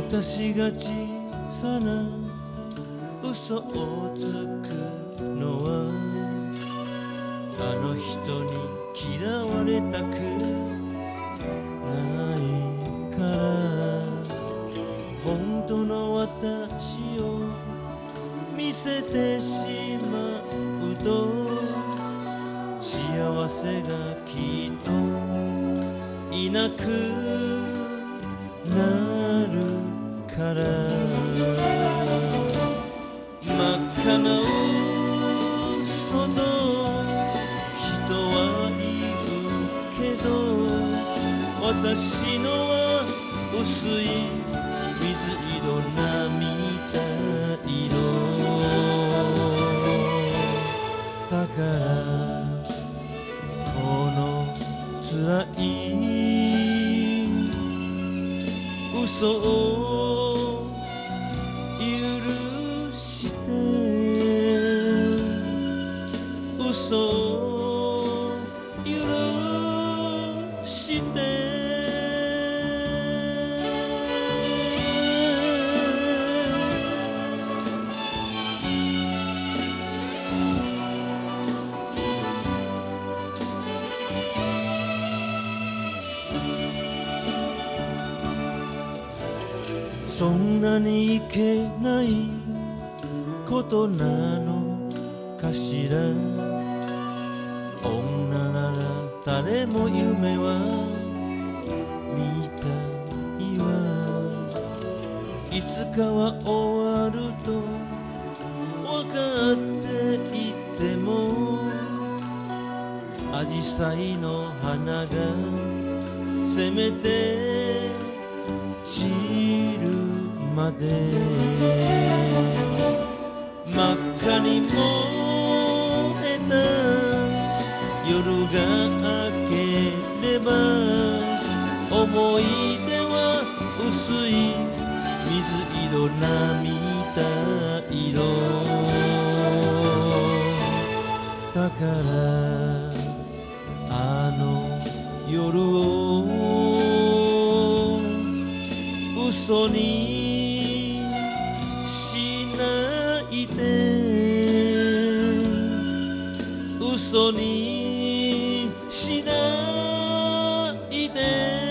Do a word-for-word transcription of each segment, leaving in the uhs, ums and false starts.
私が小さな嘘をつくのはあの人に嫌われたくないから本当の私を見せてしまうと幸せがきっといなくなるから真っ赤な嘘と人は言うけど私のは薄い水色涙色だからこの辛い嘘を許して嘘を許してそんなにいけないことなのかしら女なら誰も夢は見たいわいつかは終わると分かっていてもアジサイの花がせめて散るまで真っ赤に燃えた夜が明ければ思い出は薄い水色涙色だからあの夜を嘘にしないで嘘にしないで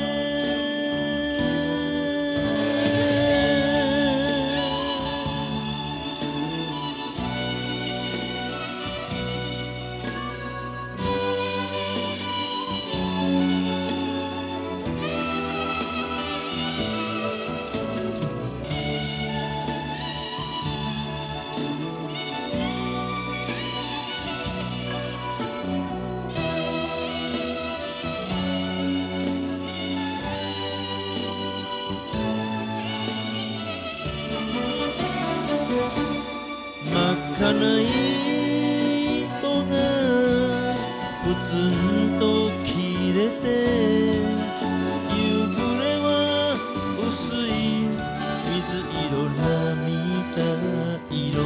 真っ赤な糸がプツンと切れて夕暮れは薄い水色涙色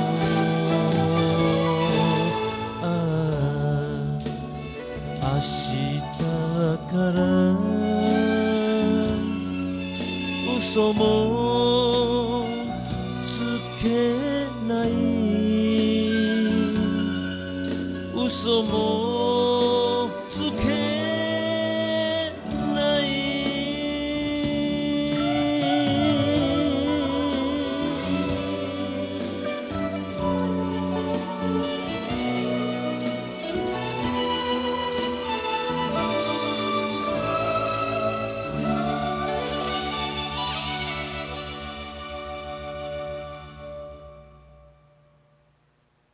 ああ明日から嘘もつけない嘘も